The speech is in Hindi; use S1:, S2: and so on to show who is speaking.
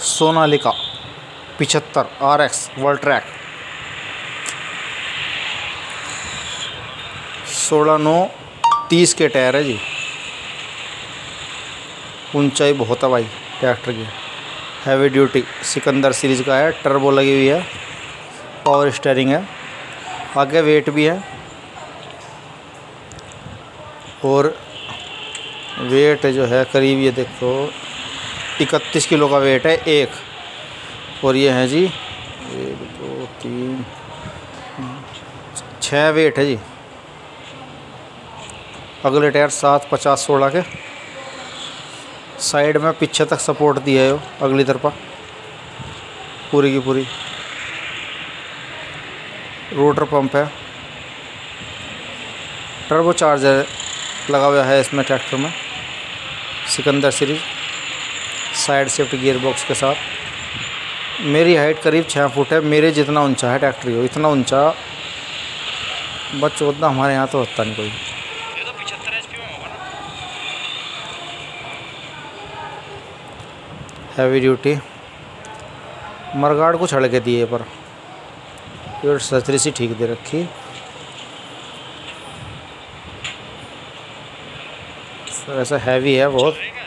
S1: सोनालिका 75 RX वर्ल्ड ट्रैक 16/9/30 के टायर है जी। ऊंचाई बहुत है भाई ट्रैक्टर की। हैवी ड्यूटी सिकंदर सीरीज़ का है। टर्बो लगी हुई है। पावर स्टीयरिंग है। आगे वेट भी है और वेट जो है करीब ये देखो 31 किलो का वेट है एक। और ये है जी 1 2 3 6 वेट है जी। अगले टायर 7 50 16 के। साइड में पीछे तक सपोर्ट दिया है अगली तरफा पूरी की पूरी। रोटर पंप है। टर्बो चार्जर लगा हुआ है इसमें ट्रैक्टर में Sikandar series side shift gear box के साथ। मेरी हाइट करीब 6 फुट है। मेरे जितना ऊंचा है ट्रैक्टर हो इतना ऊंचा बस उतना हमारे यहाँ तो होता नहीं कोई।
S2: ये तो 75 HP में होगा ना।
S1: हैवी ड्यूटी मरगाड़ को छड़ के दिए पर ये सचरी सी ठीक दे रखी। ऐसा हैवी है बहुत।